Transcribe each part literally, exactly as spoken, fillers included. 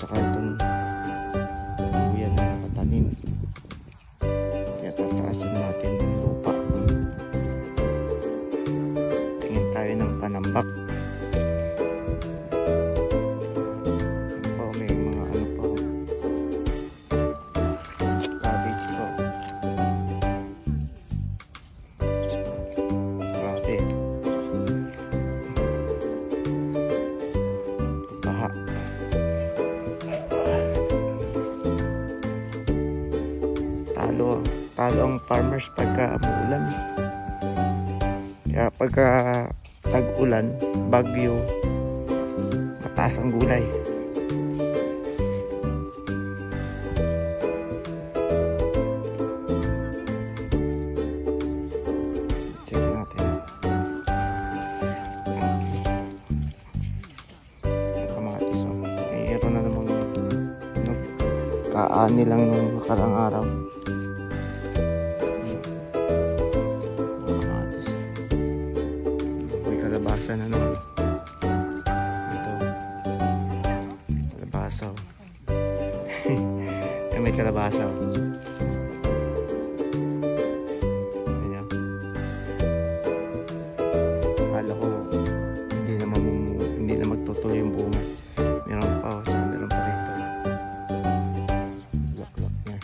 tsaka itong buyan na nakatanim. Kaya tataasin natin ng lupa. Tingin tayo ng panambak. Talo, talo ang farmers pagka umuulan. Kaya pagka tag-ulan, bagyo, mataas ang gulay. Check natin. Kamatis, oh. Mayroon na namang kaani lang nung nakarang araw. Kalabasa na naman. Ito. Kalabasa. Ay, may kalabasa. Ayan. Akala ko hindi na mamumu, hindi na magtutuloy yung bunga. Meron pa. Oh, meron pa rito. Lock-lock niya.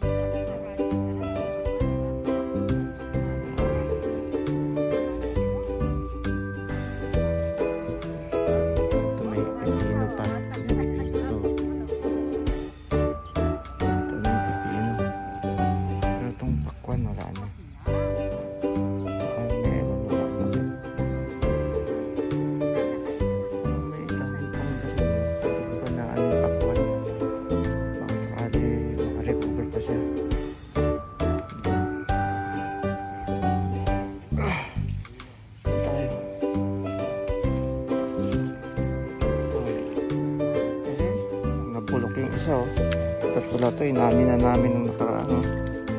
Pulok yung isa, oh. At pula ito, inani na namin nung nakaraan, oh.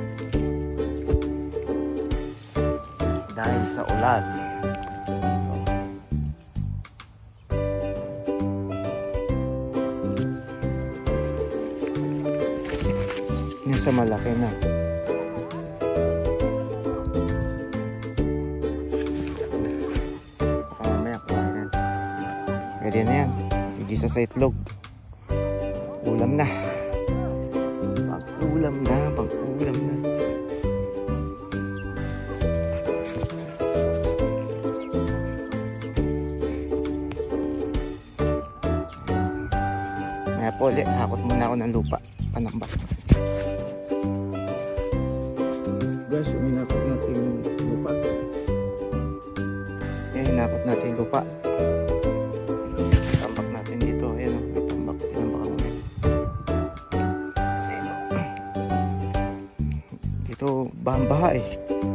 Dahil sa ulan. Oh. Yung sa malaki na. Baka mamaya kumain yan. Pwede na yan. Igisa sa itlog. Ulam na. Pag-ulam na, pag-ulam na. Maya po ulit, hakot muna ako ng lupa. Panambak. Guys, hinakot natin yung lupa. Eh, hinakot natin yung lupa. Tambak natin dito. Ayan o, may tambak. Tinambak ako na. Ito, bahang-baha eh.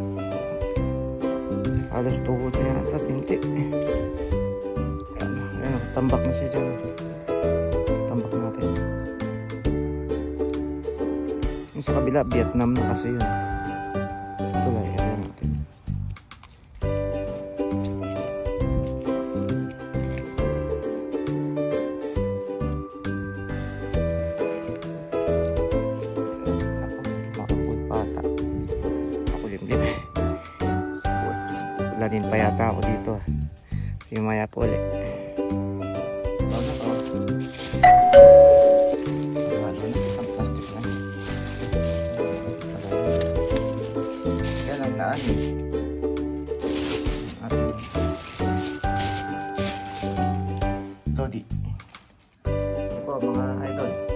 Halos tuhod na yata, pinti. Ayan, ayan, tambak na siya dyan. Tambak natin. Yung sa kabila, Vietnam na kasi yun. Ito lang, ayan natin. Ulanin pa yata ako dito. Yung maya po ulit. Ano na to? Ano na? Ang plastic na. Yan ang daan. Ating Lodi. Ito po mga idol.